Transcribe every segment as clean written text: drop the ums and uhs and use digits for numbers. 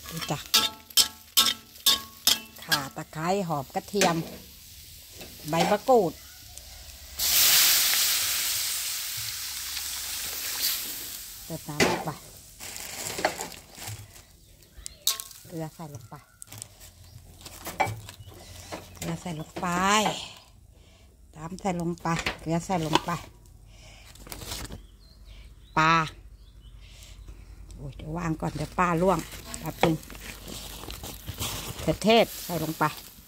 ดูจ้ะข่าตะไคร้หอมกระเทียมใบมะกรูดเติมน้ำลงไปเกลือใส่ลงไปเกลือใส่ลงไปน้ำใส่ลงไปเกลือใส่ลงไปปลาโอ้ยเดี๋ยววางก่อนเดี๋ยวปลาล่วงแป๊บนึงเทศใส่ลงไป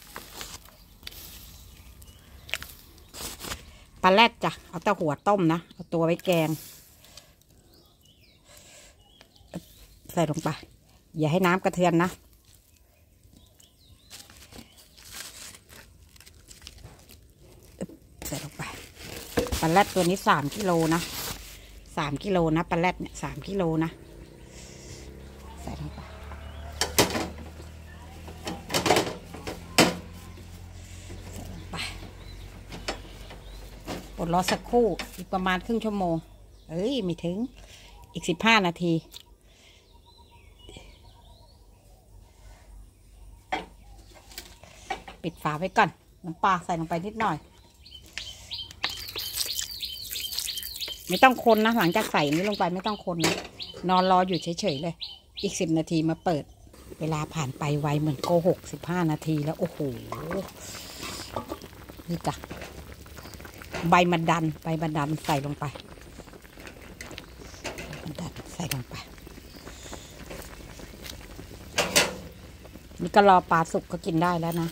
ปลาแรดจ้ะเอาแต่หัวต้มนะเอาตัวไว้แกงใส่ลงไปอย่าให้น้ำกระเทือนนะใส่ลงไปปลาแรดตัวนี้3 กิโลนะ3 กิโลนะปลาแรดเนี่ย3 กิโลนะใส่ลงไปอดรอสักครู่อีกประมาณครึ่งชั่วโมงไม่ถึงอีก15 นาทีปิดฝาไว้ก่อนน้ำปลาใส่ลงไปนิดหน่อยไม่ต้องคนนะหลังจากใส่นี้ลงไปไม่ต้องคนนะนอนรออยู่เฉยๆเลยอีก10 นาทีมาเปิดเวลาผ่านไปไวเหมือนโกหก15 นาทีแล้วโอ้โหนี่จ้ะใบมันดันใส่ลงไปมันดันใส่ลงไปนี่ก็รอปลาสุกก็กินได้แล้วนะ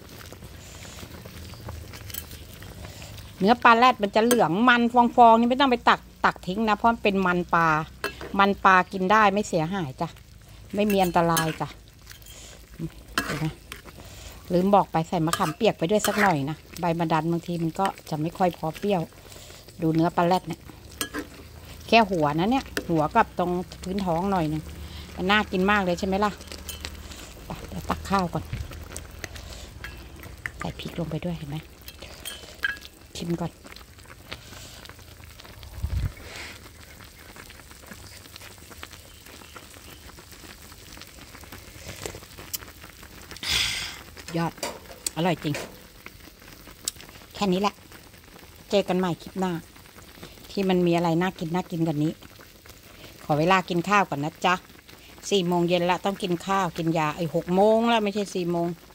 เนื้อปลาแรดมันจะเหลืองมันฟองๆนี่ไม่ต้องไปตักทิ้งนะเพราะมันเป็นมันปลากินได้ไม่เสียหายจ้ะไม่มีอันตรายจ้ะเห็นไหมลืมบอกไปใส่มะขามเปียกไปด้วยสักหน่อยนะใบมันดันบางทีมันก็จะไม่ค่อยพอเปรี้ยวดูเนื้อปลาแรดเนี่ยแค่หัวนะเนี่ยหัวกับตรงพื้นท้องหน่อยนึงมันน่ากินมากเลยใช่ไหมล่ะเดี๋ยวตักข้าวก่อนใส่พริกลงไปด้วยเห็นไหมชิมก่อนยอดอร่อยจริงแค่นี้แหละเจอกันใหม่คลิปหน้าที่มันมีอะไรน่ากินกันนี้ขอเวลากินข้าวก่อนนะจ๊ะ4 โมงเย็นละต้องกินข้าวกินยา6 โมงแล้วไม่ใช่4 โมง